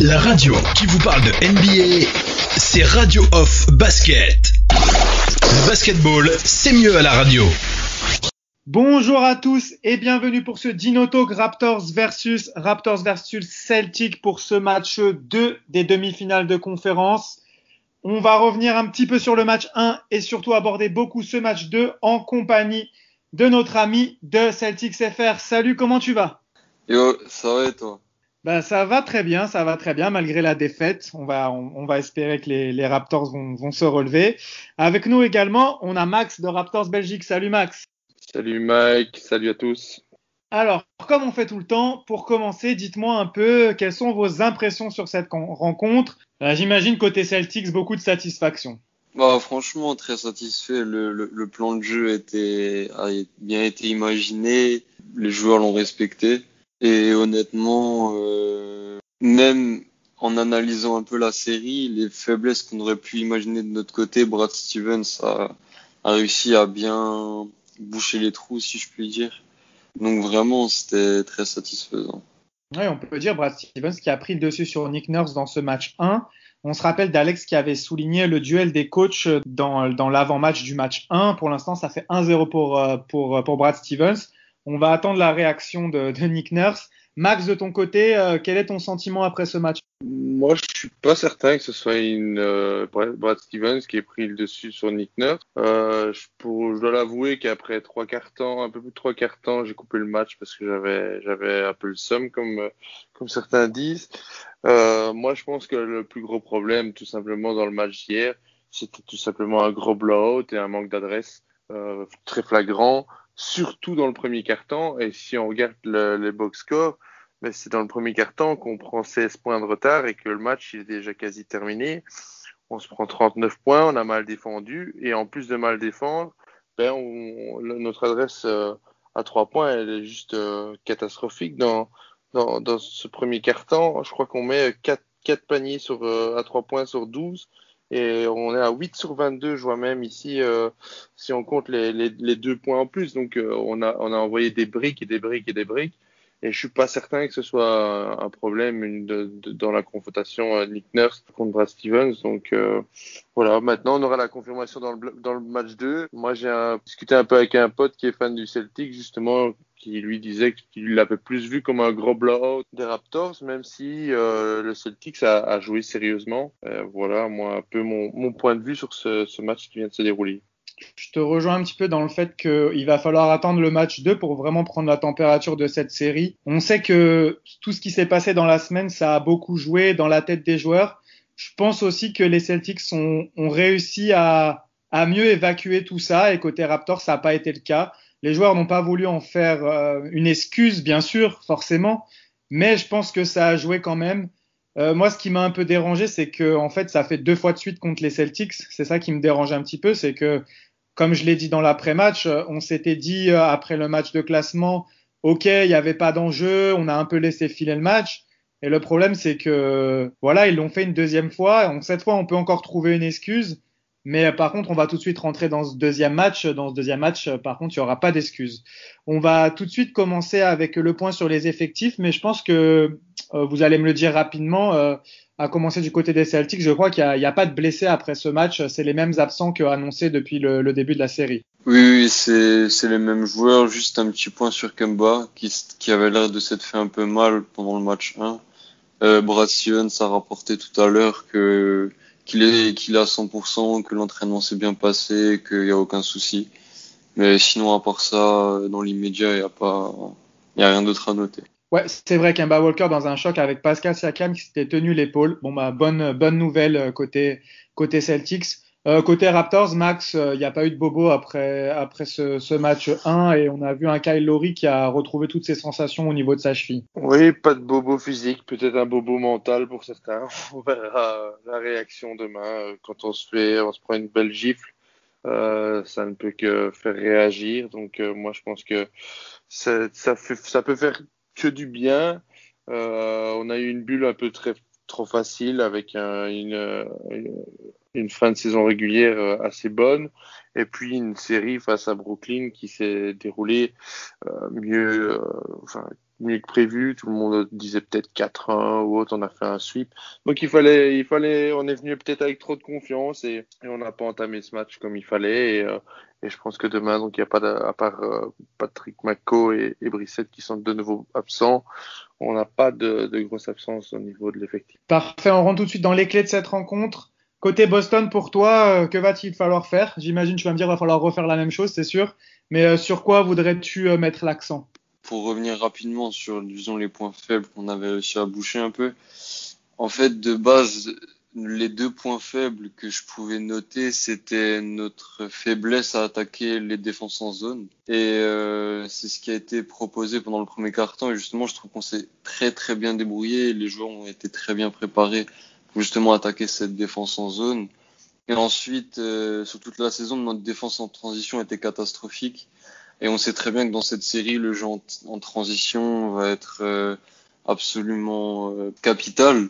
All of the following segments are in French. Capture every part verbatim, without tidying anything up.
La radio qui vous parle de N B A, c'est Radio Off Basket. Le basketball, c'est mieux à la radio. Bonjour à tous et bienvenue pour ce Dino Talk Raptors versus Raptors versus Celtics pour ce match deux des demi-finales de conférence. On va revenir un petit peu sur le match un et surtout aborder beaucoup ce match deux en compagnie de notre ami de Celtics F R. Salut, comment tu vas? Yo, ça va et toi? Ben, ça va très bien, ça va très bien malgré la défaite. On va, on, on va espérer que les, les Raptors vont, vont se relever. Avec nous également, on a Max de Raptors Belgique. Salut Max. Salut Mike, salut à tous. Alors, comme on fait tout le temps, pour commencer, dites-moi un peu quelles sont vos impressions sur cette rencontre. Euh, j'imagine côté Celtics, beaucoup de satisfaction. Bah, franchement, très satisfait. Le, le, le plan de jeu était, a bien été imaginé. Les joueurs l'ont respecté. Et honnêtement, euh, même en analysant un peu la série, les faiblesses qu'on aurait pu imaginer de notre côté, Brad Stevens a, a réussi à bien boucher les trous, si je puis dire. Donc vraiment, c'était très satisfaisant. Oui, on peut dire Brad Stevens qui a pris le dessus sur Nick Nurse dans ce match un. On se rappelle d'Alex qui avait souligné le duel des coachs dans, dans l'avant-match du match un. Pour l'instant, ça fait un zéro pour, pour, pour Brad Stevens. On va attendre la réaction de, de Nick Nurse. Max, de ton côté, euh, quel est ton sentiment après ce match? Moi, je suis pas certain que ce soit une euh, Brad Stevens qui ait pris le dessus sur Nick Nurse. Euh, je, pour, je dois l'avouer qu'après trois quarts temps, un peu plus de trois quarts temps, j'ai coupé le match parce que j'avais j'avais un peu le seum, comme comme certains disent. Euh, moi, je pense que le plus gros problème, tout simplement, dans le match d'hier, c'était tout simplement un gros blowout et un manque d'adresse euh, très flagrant. Surtout dans le premier quart-temps, et si on regarde le, les box scores, ben c'est dans le premier quart-temps qu'on prend seize points de retard et que le match il est déjà quasi terminé. On se prend trente-neuf points, on a mal défendu, et en plus de mal défendre, ben on, notre adresse euh, à trois points, elle est juste euh, catastrophique dans, dans, dans ce premier quart-temps. Je crois qu'on met quatre, quatre paniers sur, euh, à trois points sur douze. Et on est à huit sur vingt-deux, je vois même ici, euh, si on compte les, les, les deux points en plus. Donc, euh, on a, on a envoyé des briques et des briques et des briques. Et je suis pas certain que ce soit un problème une, de, de, dans la confrontation euh, Nick Nurse contre Brad Stevens. Donc, euh, voilà. Maintenant, on aura la confirmation dans le, dans le match deux. Moi, j'ai un, discuté un peu avec un pote qui est fan du Celtic, justement, qui lui disait qu'il l'avait plus vu comme un gros blowout des Raptors, même si euh, le Celtics a, a joué sérieusement. Euh, voilà, moi, un peu mon, mon point de vue sur ce, ce match qui vient de se dérouler. Je te rejoins un petit peu dans le fait qu'il va falloir attendre le match deux pour vraiment prendre la température de cette série. On sait que tout ce qui s'est passé dans la semaine, ça a beaucoup joué dans la tête des joueurs. Je pense aussi que les Celtics ont, ont réussi à, à mieux évacuer tout ça, et côté Raptors, ça n'a pas été le cas. Les joueurs n'ont pas voulu en faire euh, une excuse, bien sûr, forcément, mais je pense que ça a joué quand même. Euh, moi, ce qui m'a un peu dérangé, c'est que en fait, ça fait deux fois de suite contre les Celtics. C'est ça qui me dérange un petit peu, c'est que, comme je l'ai dit dans l'après-match, on s'était dit euh, après le match de classement, ok, il n'y avait pas d'enjeu, on a un peu laissé filer le match. Et le problème, c'est que voilà, ils l'ont fait une deuxième fois. Cette fois, on peut encore trouver une excuse. Mais par contre, on va tout de suite rentrer dans ce deuxième match. Dans ce deuxième match, par contre, il n'y aura pas d'excuses. On va tout de suite commencer avec le point sur les effectifs, mais je pense que euh, vous allez me le dire rapidement. Euh, à commencer du côté des Celtics, je crois qu'il n'y a, a pas de blessés après ce match. C'est les mêmes absents qu'annoncés depuis le, le début de la série. Oui, oui, c'est, c'est les mêmes joueurs. Juste un petit point sur Kemba, qui, qui avait l'air de s'être fait un peu mal pendant le match un. Euh, Brad Stevens a rapporté tout à l'heure que qu'il est qu'il est à cent pour cent, que l'entraînement s'est bien passé, qu'il y a aucun souci. Mais sinon, à part ça, dans l'immédiat, il y a pas, il y a rien d'autre à noter. Ouais, c'est vrai qu'Kemba Walker dans un choc avec Pascal Siakam qui s'était tenu l'épaule. Bon bah bonne bonne nouvelle côté côté Celtics. Euh, côté Raptors, Max, il euh, n'y a pas eu de bobo après après ce, ce match un, et on a vu un Kyle Lowry qui a retrouvé toutes ses sensations au niveau de sa cheville. Oui, pas de bobo physique, peut-être un bobo mental pour certains. On verra la réaction demain. Quand on se fait, on se prend une belle gifle, euh, ça ne peut que faire réagir. Donc euh, moi, je pense que ça, ça, fait, ça peut faire que du bien. Euh, on a eu une bulle un peu très trop facile avec un, une, une, une fin de saison régulière assez bonne et puis une série face à Brooklyn qui s'est déroulée euh, mieux, euh, enfin, mieux que prévu. Tout le monde disait peut-être quatre un ou autre, on a fait un sweep. Donc il fallait, il fallait, on est venu peut-être avec trop de confiance et, et on n'a pas entamé ce match comme il fallait. Et, euh, et je pense que demain, donc il n'y a pas de, à part euh, Patrick McCaw et, et Brissett qui sont de nouveau absents, on n'a pas de, de grosse absence au niveau de l'effectif. Parfait, on rentre tout de suite dans les clés de cette rencontre. Côté Boston, pour toi, euh, que va-t-il falloir faire? J'imagine tu vas me dire qu'il va falloir refaire la même chose, c'est sûr. Mais euh, sur quoi voudrais-tu euh, mettre l'accent? Pour revenir rapidement sur, disons, les points faibles qu'on avait réussi à boucher un peu, en fait, de base, les deux points faibles que je pouvais noter, c'était notre faiblesse à attaquer les défenses en zone. Et euh, c'est ce qui a été proposé pendant le premier quart-temps. Et justement, je trouve qu'on s'est très très bien débrouillé. Les joueurs ont été très bien préparés pour justement attaquer cette défense en zone. Et ensuite, euh, sur toute la saison, notre défense en transition était catastrophique. Et on sait très bien que dans cette série, le jeu en, en transition va être euh, absolument euh, capital.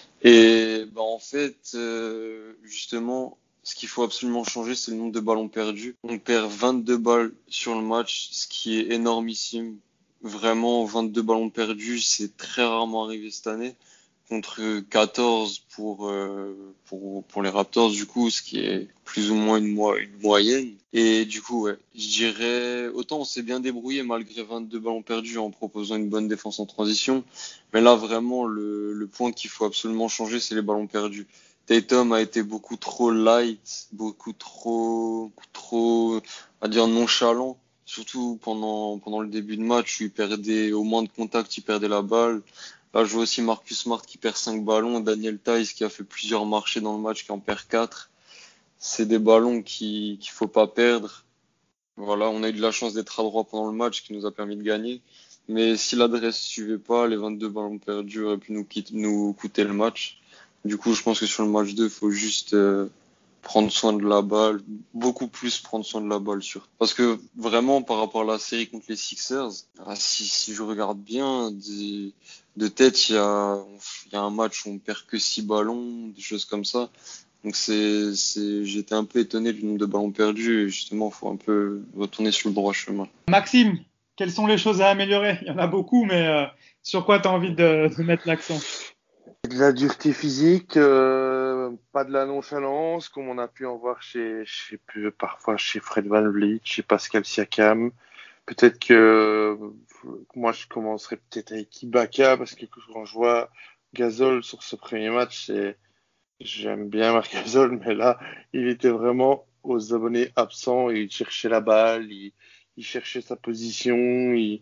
Et bah, en fait, euh, justement, ce qu'il faut absolument changer, c'est le nombre de ballons perdus. On perd vingt-deux balles sur le match, ce qui est énormissime. Vraiment, vingt-deux ballons perdus, c'est très rarement arrivé cette année. Contre quatorze pour, euh, pour, pour les Raptors, du coup, ce qui est plus ou moins une, mo- une moyenne. Et du coup, ouais, je dirais, autant on s'est bien débrouillé malgré vingt-deux ballons perdus en proposant une bonne défense en transition. Mais là, vraiment, le, le point qu'il faut absolument changer, c'est les ballons perdus. Tatum a été beaucoup trop light, beaucoup trop, trop, on va dire nonchalant. Surtout pendant, pendant le début de match où il perdait, au moins de contact, il perdait la balle. Là, je vois aussi Marcus Smart qui perd cinq ballons, Daniel Theis qui a fait plusieurs marchés dans le match qui en perd quatre. C'est des ballons qui qu'il faut pas perdre. Voilà, on a eu de la chance d'être à droit pendant le match qui nous a permis de gagner. Mais si l'adresse suivait pas, les vingt-deux ballons perdus auraient pu nous, quitter, nous coûter le match. Du coup, je pense que sur le match deux, il faut juste euh, prendre soin de la balle, beaucoup plus prendre soin de la balle sur. Parce que vraiment, par rapport à la série contre les Sixers, ah, si, si je regarde bien, des, de tête, il y a, il y a un match où on perd que six ballons, des choses comme ça. Donc c'est, c'est, j'étais un peu étonné du nombre de ballons perdus et justement, il faut un peu retourner sur le droit chemin. Maxime, quelles sont les choses à améliorer? Il y en a beaucoup, mais euh, sur quoi tu as envie de, de mettre l'accent? De la dureté physique, euh, pas de la nonchalance, comme on a pu en voir chez, chez parfois chez Fred VanVleet, chez Pascal Siakam. Peut-être que euh, moi je commencerai peut-être avec Ibaka parce que quand je vois Gasol sur ce premier match, c'est j'aime bien Marc Gasol, mais là il était vraiment aux abonnés absents et il cherchait la balle, il, il cherchait sa position, il,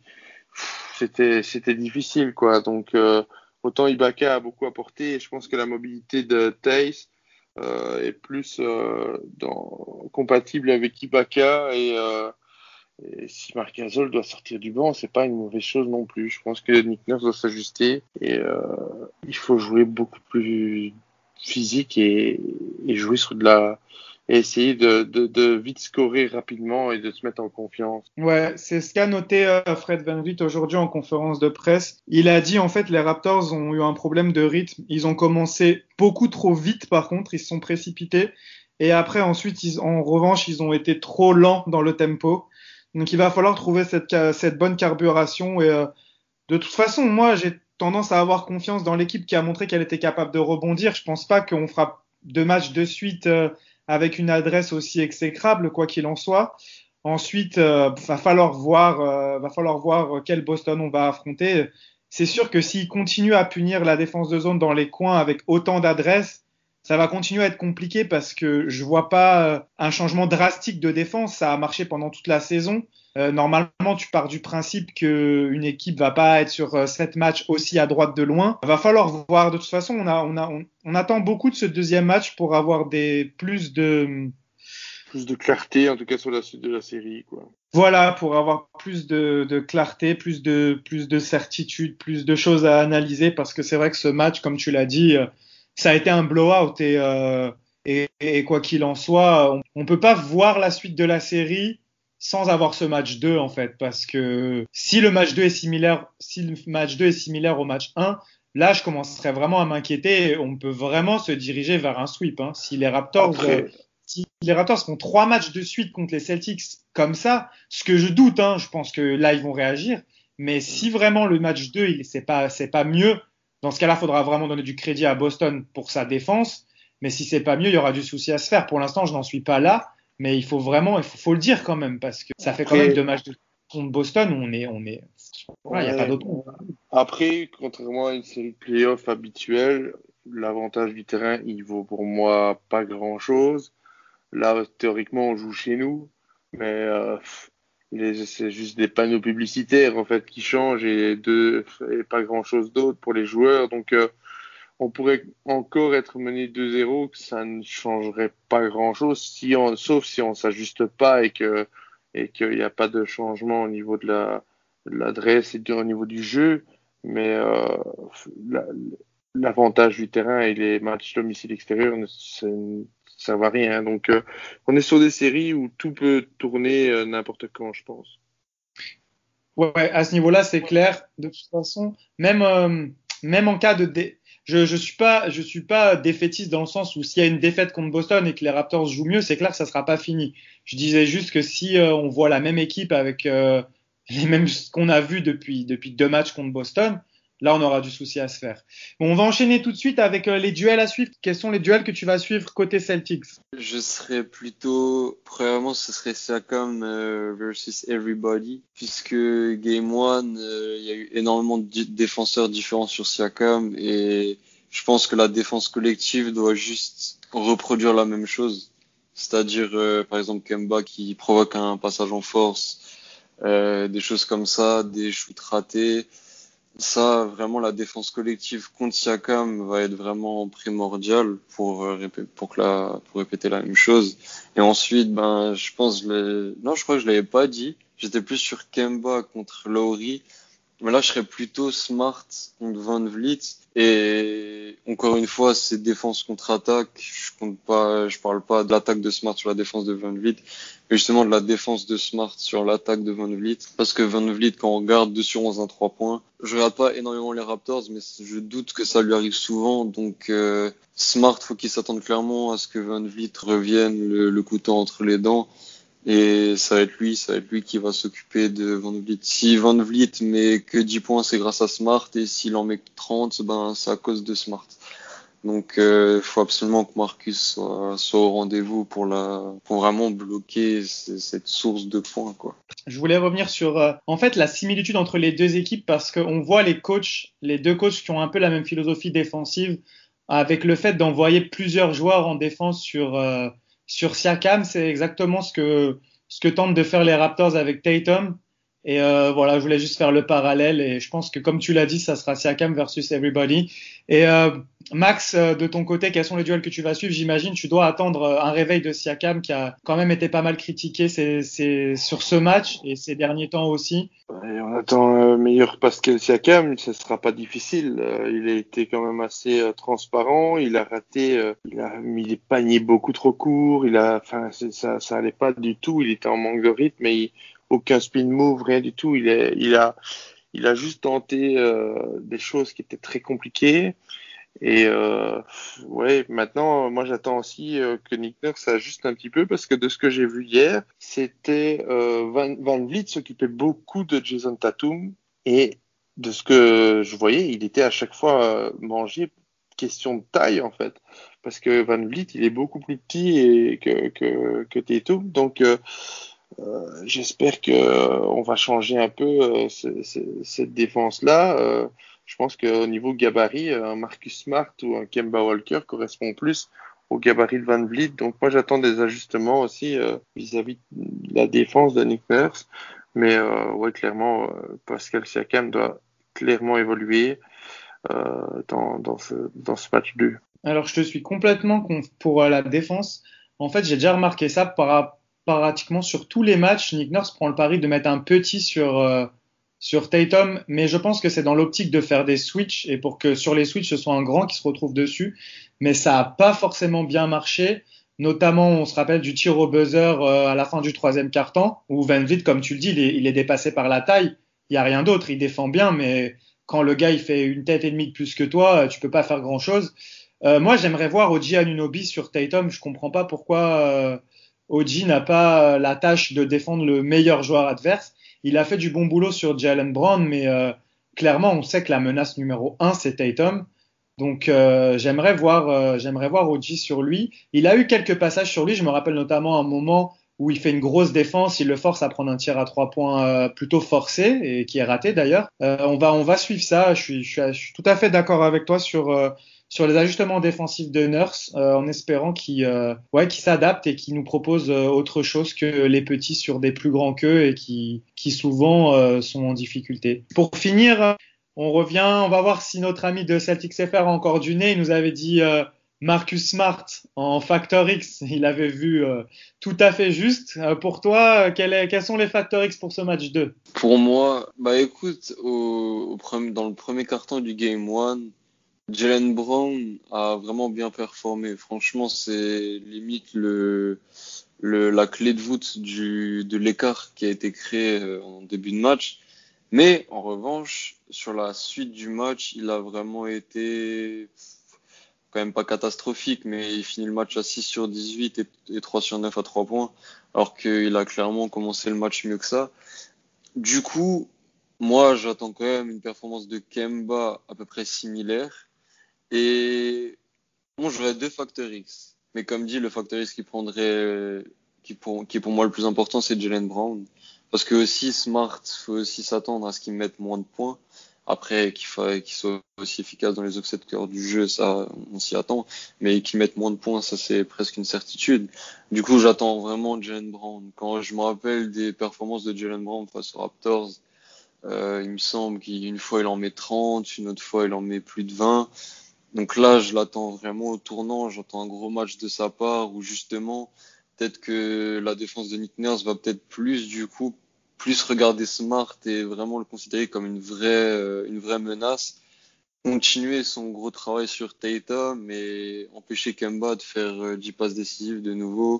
c'était c'était difficile quoi. Donc euh, autant Ibaka a beaucoup apporté et je pense que la mobilité de Theis euh, est plus euh, dans, compatible avec Ibaka et, euh, et si Marc Gasol doit sortir du banc, c'est pas une mauvaise chose non plus. Je pense que Nick Nurse doit s'ajuster et euh, il faut jouer beaucoup plus physique et, et jouer sur de la et essayer de, de, de vite scorer rapidement et de se mettre en confiance. Ouais, c'est ce qu'a noté euh, Fred VanVleet aujourd'hui en conférence de presse. Il a dit en fait les Raptors ont eu un problème de rythme. Ils ont commencé beaucoup trop vite par contre, ils se sont précipités et après ensuite ils, en revanche ils ont été trop lents dans le tempo. Donc il va falloir trouver cette, cette bonne carburation et euh, de toute façon moi j'ai tendance à avoir confiance dans l'équipe qui a montré qu'elle était capable de rebondir. Je pense pas qu'on fera deux matchs de suite euh, avec une adresse aussi exécrable, quoi qu'il en soit. Ensuite, euh, va falloir voir, euh, va falloir voir quel Boston on va affronter. C'est sûr que s'il continue à punir la défense de zone dans les coins avec autant d'adresse, ça va continuer à être compliqué parce que je vois pas euh, un changement drastique de défense. Ça a marché pendant toute la saison. Euh, normalement, tu pars du principe qu'une équipe va pas être sur euh, sept matchs aussi à droite de loin. Va falloir voir. De toute façon, on a, on a, on, on attend beaucoup de ce deuxième match pour avoir des plus de plus de clarté, en tout cas sur la suite de la série, quoi. Voilà, pour avoir plus de, de clarté, plus de, plus de certitude, plus de choses à analyser, parce que c'est vrai que ce match, comme tu l'as dit, ça a été un blowout et, euh, et, et quoi qu'il en soit, on, on peut pas voir la suite de la série sans avoir ce match deux en fait, parce que si le match deux est similaire, si le match deux est similaire au match un, là, je commencerais vraiment à m'inquiéter. On peut vraiment se diriger vers un sweep. Hein. Si les Raptors, Après... euh, si les Raptors font trois matchs de suite contre les Celtics comme ça, ce que je doute, hein, je pense que là, ils vont réagir. Mais si vraiment le match deux, il, c'est pas, c'est pas mieux, dans ce cas-là, il faudra vraiment donner du crédit à Boston pour sa défense. Mais si c'est pas mieux, il y aura du souci à se faire. Pour l'instant, je n'en suis pas là. Mais il faut vraiment, il faut, faut le dire quand même, parce que ça fait quand Après... même deux matchs de contre Boston où on est, on est, il n'y a pas d'autre. Après, contrairement à une série de playoffs habituelle, l'avantage du terrain, il vaut pour moi pas grand-chose. Là, théoriquement, on joue chez nous, mais euh, les, c'est juste des panneaux publicitaires en fait qui changent et, de, et pas grand-chose d'autre pour les joueurs. Donc, euh, on pourrait encore être mené deux zéro, que ça ne changerait pas grand-chose, si on, sauf si on s'ajuste pas et que et qu'il n'y a pas de changement au niveau de la de l'adresse et de, au niveau du jeu. Mais euh, la, l'avantage du terrain et les matchs domicile extérieur ne servent à rien. Donc, euh, on est sur des séries où tout peut tourner euh, n'importe quand, je pense. Ouais, à ce niveau-là, c'est clair. De toute façon, même euh, même en cas de dé... je je suis pas je suis pas défaitiste dans le sens où s'il y a une défaite contre Boston et que les Raptors jouent mieux, c'est clair que ça sera pas fini. Je disais juste que si euh, on voit la même équipe avec euh, les mêmes ce qu'on a vu depuis depuis deux matchs contre Boston, là on aura du souci à se faire. Bon, on va enchaîner tout de suite avec euh, les duels à suivre. Quels sont les duels que tu vas suivre côté Celtics? Je serais plutôt, premièrement, ce serait Siakam euh, versus Everybody, puisque Game one, euh, il y a eu énormément de di- défenseurs différents sur Siakam, et je pense que la défense collective doit juste reproduire la même chose. C'est-à-dire, euh, par exemple, Kemba qui provoque un passage en force, euh, des choses comme ça, des shoots ratés. Ça, vraiment, la défense collective contre Siakam va être vraiment primordiale pour, euh, répé- pour, que la, pour répéter la même chose. Et ensuite, ben, je pense, je l'ai- non, je crois que je l'avais pas dit. J'étais plus sur Kemba contre Lowry. Mais là, je serais plutôt Smart contre Van Vliet. Et encore une fois, c'est défense contre attaque. Je compte pas, je parle pas de l'attaque de Smart sur la défense de Van Vliet, mais justement de la défense de Smart sur l'attaque de Van Vliet. Parce que Van Vliet, quand on regarde deux sur onze à trois points, je regarde pas énormément les Raptors, mais je doute que ça lui arrive souvent. Donc, euh, Smart, faut qu'il s'attende clairement à ce que Van Vliet revienne le, le couteau entre les dents. Et ça va être lui, ça va être lui qui va s'occuper de Van Vliet. Si Van Vliet met que dix points, c'est grâce à Smart. Et s'il en met trente, ben, c'est à cause de Smart. Donc, il euh, faut absolument que Marcus soit, soit au rendez-vous pour, la, pour vraiment bloquer c- cette source de points, quoi. Je voulais revenir sur euh, en fait la similitude entre les deux équipes parce qu'on voit les coachs, les deux coachs qui ont un peu la même philosophie défensive avec le fait d'envoyer plusieurs joueurs en défense sur euh, sur Siakam, c'est exactement ce que ce que tentent de faire les Raptors avec Tatum. Et euh, voilà, je voulais juste faire le parallèle et je pense que comme tu l'as dit, ça sera Siakam versus Everybody. Et euh, Max, euh, de ton côté, quels sont les duels que tu vas suivre? J'imagine tu dois attendre euh, un réveil de Siakam qui a quand même été pas mal critiqué c'est, c'est, sur ce match et ces derniers temps aussi. Et on attend euh, meilleur Pascal Siakam, ce sera pas difficile. Euh, il a été quand même assez euh, transparent. Il a raté, euh, il a mis les paniers beaucoup trop courts. Il a, enfin, c'est- ça, ça allait pas du tout. Il était en manque de rythme, mais il- aucun spin move, rien du tout. Il est, il a, il a juste tenté euh, des choses qui étaient très compliquées. Et euh, ouais, maintenant, moi j'attends aussi euh, que Nick Nurse s'ajuste un petit peu parce que de ce que j'ai vu hier, c'était euh, Van, Van Vliet s'occupait beaucoup de Jason Tatum et de ce que je voyais, il était à chaque fois euh, mangé question de taille en fait, parce que Van Vliet il est beaucoup plus petit et que que, que Tatum, donc euh, euh, j'espère que euh, on va changer un peu euh, ce- ce- cette défense-là. Euh, je pense qu'au niveau gabarit, euh, un Marcus Smart ou un Kemba Walker correspond plus au gabarit de Van Vliet. Donc moi j'attends des ajustements aussi euh, vis-à-vis de la défense de Nick Nurse. Mais euh, ouais, clairement, euh, Pascal Siakam doit clairement évoluer euh, dans, dans ce, dans ce match deux. Alors je te suis complètement con- pour euh, la défense. En fait, j'ai déjà remarqué ça par, pratiquement sur tous les matchs. Nick Nurse prend le pari de mettre un petit sur euh, sur Tatum, mais je pense que c'est dans l'optique de faire des switches et pour que sur les switches ce soit un grand qui se retrouve dessus. Mais ça a pas forcément bien marché. Notamment, on se rappelle du tir au buzzer euh, à la fin du troisième quart-temps où Van Vliet, comme tu le dis, il est, il est dépassé par la taille. Il y a rien d'autre. Il défend bien, mais quand le gars il fait une tête et demie de plus que toi, tu peux pas faire grand chose. Euh, moi, j'aimerais voir O G Anunoby sur Tatum. Je comprends pas pourquoi euh, O G n'a pas la tâche de défendre le meilleur joueur adverse. Il a fait du bon boulot sur Jaylen Brown, mais euh, clairement, on sait que la menace numéro un, c'est Tatum. Donc, euh, j'aimerais voir, euh, j'aimerais voir O G sur lui. Il a eu quelques passages sur lui. Je me rappelle notamment un moment où il fait une grosse défense. Il le force à prendre un tir à trois points euh, plutôt forcé et qui est raté d'ailleurs. Euh, on va, on va suivre ça. Je suis, je suis, je suis tout à fait d'accord avec toi sur euh, sur les ajustements défensifs de Nurse, euh, en espérant qu'il, euh, ouais, qu'il s'adapte et qu'il nous propose euh, autre chose que les petits sur des plus grands qu'eux et qui, qui souvent euh, sont en difficulté. Pour finir. On revient, on va voir si notre ami de Celtics F R a encore du nez. Il nous avait dit euh, Marcus Smart en Factor X. Il avait vu euh, tout à fait juste. Euh, pour toi, quel est, quels sont les Factor X pour ce match deux? Pour moi, bah écoute, au, au premier, dans le premier quart-temps du Game one, Jaylen Brown a vraiment bien performé. Franchement, c'est limite le, le, la clé de voûte du, de l'écart qui a été créé euh, en début de match. Mais en revanche, sur la suite du match, il a vraiment été quand même pas catastrophique, mais il finit le match à six sur dix-huit et, et trois sur neuf à trois points, alors qu'il a clairement commencé le match mieux que ça. Du coup, moi, j'attends quand même une performance de Kemba à peu près similaire. Et bon, j'aurais deux facteurs X. Mais comme dit, le facteur X qui prendrait, qui pour, qui est pour moi le plus important, c'est Jaylen Brown. Parce que aussi, Smart, faut aussi s'attendre à ce qu'il mette moins de points. Après, qu'il fa... qu'il soit aussi efficace dans les autres secteurs du jeu, ça, on s'y attend. Mais qu'il mette moins de points, ça, c'est presque une certitude. Du coup, j'attends vraiment Jaylen Brown. Quand je me rappelle des performances de Jaylen Brown face aux Raptors, euh, il me semble qu'une fois, il en met trente, une autre fois, il en met plus de vingt. Donc là, je l'attends vraiment au tournant. J'attends un gros match de sa part où justement, peut-être que la défense de Nick Nurse va peut-être plus, du coup, plus regarder Smart et vraiment le considérer comme une vraie, euh, une vraie menace. Continuer son gros travail sur Tatum et empêcher Kemba de faire euh, dix passes décisives de nouveau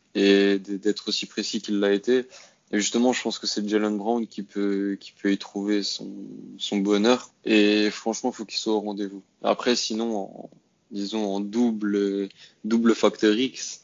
et d'être aussi précis qu'il l'a été. Et justement, je pense que c'est Jaylen Brown qui peut, qui peut y trouver son, son bonheur. Et franchement, il faut qu'il soit au rendez-vous. Après, sinon, en, disons en double, double facteur X,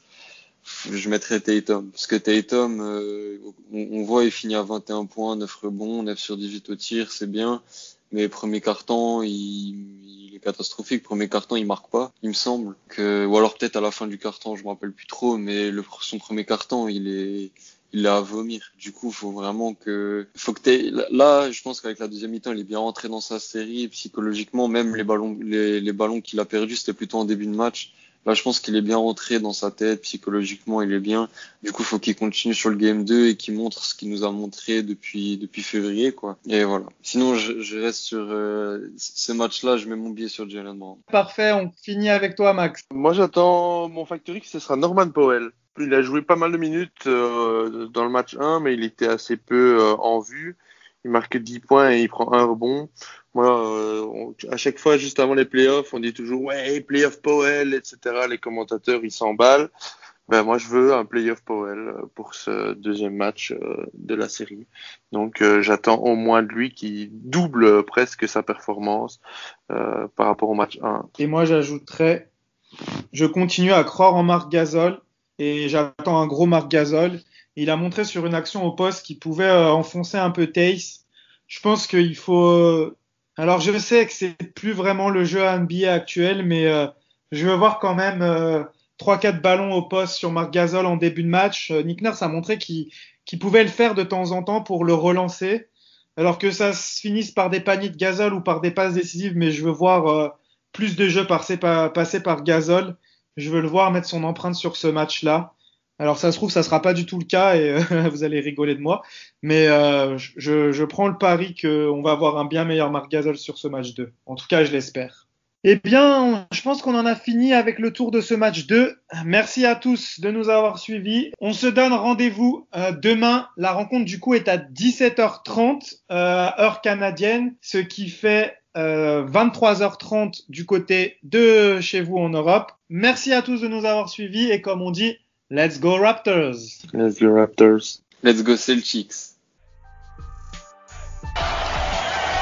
je mettrais Tatum. Parce que Tatum, euh, on, on voit, il finit à vingt et un points, neuf rebonds, neuf sur dix-huit au tir, c'est bien. Mais premier quart-temps, il, il est catastrophique. Premier quart-temps, il marque pas, il me semble. Que, ou alors peut-être à la fin du quart-temps, je me rappelle plus trop, mais le, son premier quart-temps, il est, il est à vomir. Du coup, faut vraiment que, faut que t'aies, là, je pense qu'avec la deuxième mi-temps, il est bien rentré dans sa série. Psychologiquement, même les ballons, les, les ballons qu'il a perdus, c'était plutôt en début de match. Là, je pense qu'il est bien rentré dans sa tête, psychologiquement, il est bien. Du coup, il faut qu'il continue sur le game deux et qu'il montre ce qu'il nous a montré depuis depuis février, quoi. Et voilà. Sinon, je, je reste sur euh, ces matchs-là, je mets mon billet sur Jaylen Brown. Parfait, on finit avec toi, Max. Moi, j'attends mon facteur X, ce sera Norman Powell. Il a joué pas mal de minutes euh, dans le match un, mais il était assez peu euh, en vue. Il marque dix points et il prend un rebond. Moi, euh, on, à chaque fois, juste avant les playoffs, on dit toujours « Ouais, playoff Powell, et cetera » Les commentateurs, ils s'emballent. Ben, moi, je veux un playoff Powell pour ce deuxième match euh, de la série. Donc, euh, j'attends au moins de lui qui double presque sa performance euh, par rapport au match un. Et moi, j'ajouterais, je continue à croire en Marc Gasol et j'attends un gros Marc Gasol. Il a montré sur une action au poste qu'il pouvait euh, enfoncer un peu Tace. Je pense qu'il faut... Euh... Alors, je sais que c'est plus vraiment le jeu N B A actuel, mais euh, je veux voir quand même euh, trois quatre ballons au poste sur Marc Gasol en début de match. Euh, Nick Nurse a montré qu'il, qu'il pouvait le faire de temps en temps pour le relancer. Alors que ça se finisse par des paniers de Gasol ou par des passes décisives, mais je veux voir euh, plus de jeux passer par, passer par Gasol. Je veux le voir mettre son empreinte sur ce match-là. Alors ça se trouve, ça sera pas du tout le cas et euh, vous allez rigoler de moi. Mais euh, je, je prends le pari qu'on va avoir un bien meilleur Marc Gasol sur ce match deux. En tout cas, je l'espère. Eh bien, je pense qu'on en a fini avec le tour de ce match deux. Merci à tous de nous avoir suivis. On se donne rendez-vous euh, demain. La rencontre du coup est à dix-sept heures trente, euh, heure canadienne, ce qui fait euh, vingt-trois heures trente du côté de chez vous en Europe. Merci à tous de nous avoir suivis et comme on dit, let's go Raptors! Let's go Raptors! Let's go Celtics!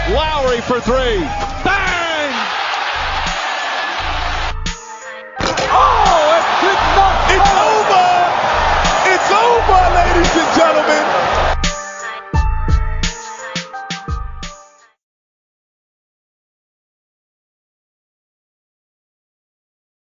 Lowry for three. Bang! Oh, it did not. It's over. It's over, ladies and gentlemen.